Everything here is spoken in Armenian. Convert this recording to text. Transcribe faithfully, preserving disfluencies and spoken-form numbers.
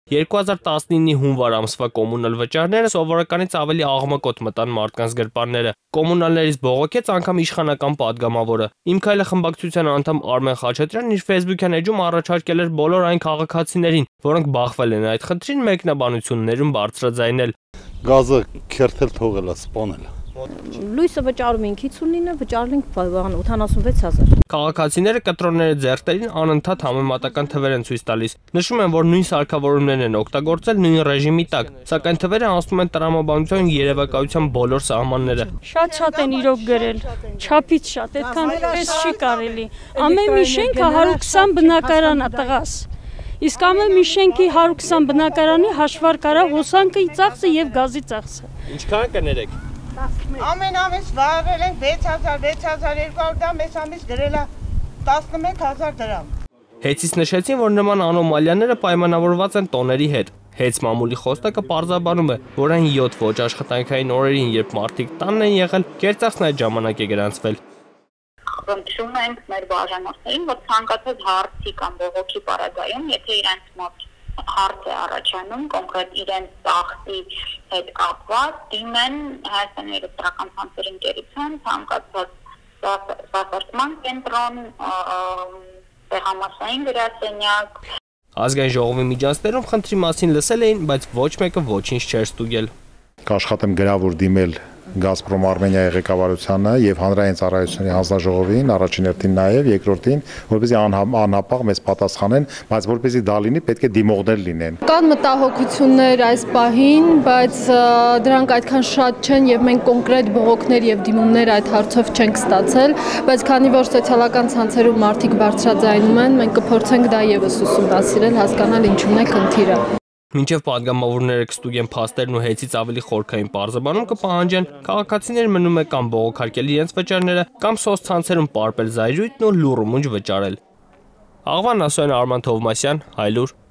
երկու հազար տասնինի հունվար ամսվա կոմունալ վճարները սովորականից ավելի աղմկոտ մտան մարդկանց գրպանները։ Կոմունալներից բողոքեց անգամ իշխանական падգամավորը։ Իմ քայլը խմբակցության անդամ Արմեն Խաչատրյանն իր Facebook-յան էջում առաջարկել էր բոլոր այն քաղաքացիներին, որոնք բախվել են այդ խնդրին, մեկնաբանություններում բարձրաձայնել։ Գազը քերթել թողել, սպանել։ Լույսը վճարում ենք հիսունինը, վճարել ենք ութանասունվեց հազար։ Քաղաքացիները կտրոնները ձեռքերին անընդհատ համեմատական թվեր են ցույց տալիս։ Նշում են, որ նույն սարքավորումներն են օգտագործել նույն ռեժիմի տակ, սակայն թվերը անցնում են տրամաբանության երևակայության բոլոր սահմանները։ Շատ-շատ են իրոք գրել, չափից շատ, այդքան պես չի կարելի։ Ամեն մի շենքը հարյուր քսան բնակարան է տղաս։ Իսկ ամեն մի շենքի հարյուր քսան բնակարանի հաշվար կարա հոսանքի ծախսը եւ գազի ծախսը։ Ինչքան կներեք։ Ամեն ամիս վարել ենք վեց հազար, վեց հազար երկու հարյուր դրամ, մեզ ամիս գրել է տասնմեկ հազար դրամ։ Հեծից նշեցին, որ նման անոմալիաները պայմանավորված են տոների հետ։ Հեծ մամուլի խոսնակը պարզաբանում է, որ այն յոթ ոչ աշխատանքային օրերին, երբ մարդիկ տանն են եղել, կերծախն այդ ժամանակ է գրանցվել։ Խնդրում ենք մեր բաժանորդներին, որ ցանկացած հարցի կամ բողոքի պարագայում, եթե իրենց մոտ հարց է առաջանում, կոնկրետ իրենց ծախսի հետ կապված, դիմեն Հայաստանի էլեկտրական ցանցերի ընկերության, ցանկացած սպասարկման կենտրոն, տեղամասային գրասենյակ։ Ազգային ժողովի միջանցքներում խնդրի մասին լսել էին, բայց ոչ մեկը ոչինչ չէր ստուգել։ Կաշխատեմ գրավոր դիմել Գազպրոմ Արմենիայի ղեկավարությանը եւ հանրային ծառայությունների հանձնաժողովին, առաջին հերթին նաեւ երկրորդին, որպեսզի անհապաղ մեզ պատասխանեն, բայց որպեսզի դա լինի, պետք է դիմողներ լինեն։ Կան մտահոգություններ այս պահին, բայց դրանք այդքան շատ չեն եւ մենք կոնկրետ բողոքներ եւ դիմումներ այդ հարցով չենք ստացել, բայց քանի որ սոցիալական ցանցերում մարդիկ բարձրաձայնում են, մենք կփորձենք դա եւս ուսումնասիրել, հասկանալ ինչումն է խնդիրը։ Մինչև падգամավորները կստուգեն փաստերն ու հեծից ավելի խորքային պարզաբանում կպահանջեն, քաղաքացիները մնում է կամ բողոքարկել իրենց վճարները, կամ սոցցանցերում պարպել զայրույթն ու լուռումունջ վճարել։ Աղվան Ասոյան, Արման Թովմասյան, Հայլուր։